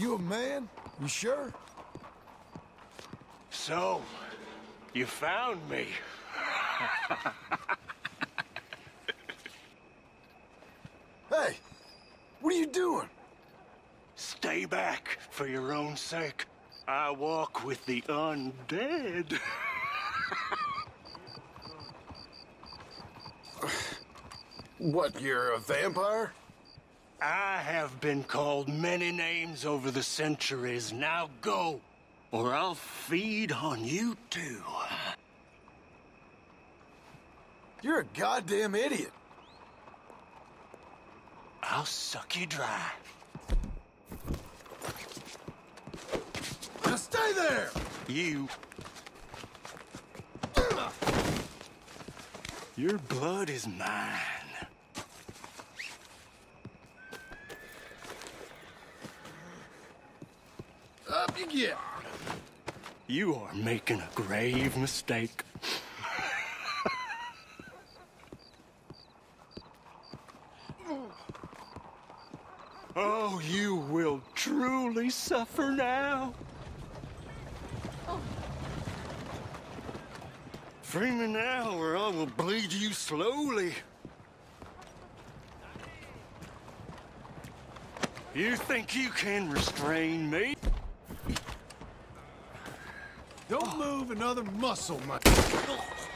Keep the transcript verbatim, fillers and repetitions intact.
You a man? You sure? So, you found me. Hey, what are you doing? Stay back for your own sake. I walk with the undead. What, you're a vampire? I have been called many names over the centuries. Now go, or I'll feed on you too. You're a goddamn idiot. I'll suck you dry. Now stay there! You... Your blood is mine. Up you get. You are making a grave mistake. Oh, you will truly suffer now. Free me now, or I will bleed you slowly. You think you can restrain me? Don't move another muscle, my...